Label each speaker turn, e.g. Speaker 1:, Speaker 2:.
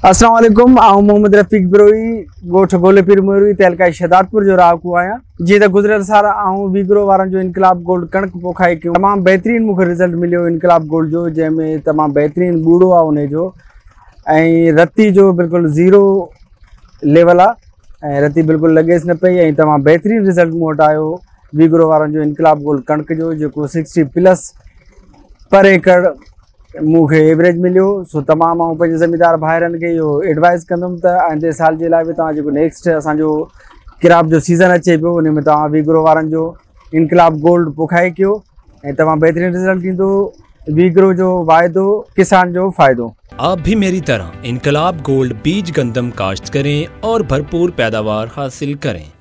Speaker 1: अस्सलाम वालेकुम। आऊं मोहम्मद रफीक बिरोई गोठ गोलेपीर मोरी तहलकाई शहदादपुर जो राह को आया। जी त गुजरियल साल आऊं वीग्रो वारन जो इनकलाब गोल्ड कणक पोखाई क्यों तमाम बेहतरीन मुझे रिजल्ट मिलो इनकलाब गोल्ड जो, जैमें तमाम बेहतरीन बूढ़ो आ उन जो ऐं रत्ती जो बिल्कुल ज़ीरो लेवल आ ऐं रत्ती बिल्कुल लगेस न पई ऐं तमाम बेहतरीन रिजल्ट मूं वटि आयो वीग्रो वारन जो इनकलाब गोल्ड कणक जो, जो 60+ पर एकड़ मुझे एवरेज मिलो। सो तमाम आऊं पंहिंजे ज़मींदार भाइरनि खे इहो एडवाइस कंदुमि त आईंदे साल जे लाइ बि तव्हां जेको नेक्स्ट असांजो किराप जो सीज़न अचे पियो उन में तव्हां वीग्रो वारनि जो इनकलाब गोल्ड पोखाए कयो ऐं तमाम बेहतरीन रिजल्ट ईंदो। वीग्रो जो वायदो किसान जो फ़ायदो।
Speaker 2: आप भी मेरी तरह इनकलाब गोल्ड बीज गंदम काश्त करें और भरपूर पैदावार हासिल करें।